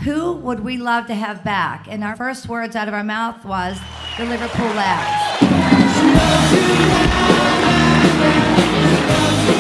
who would we love to have back? And our first words out of our mouth was the Liverpool Lads.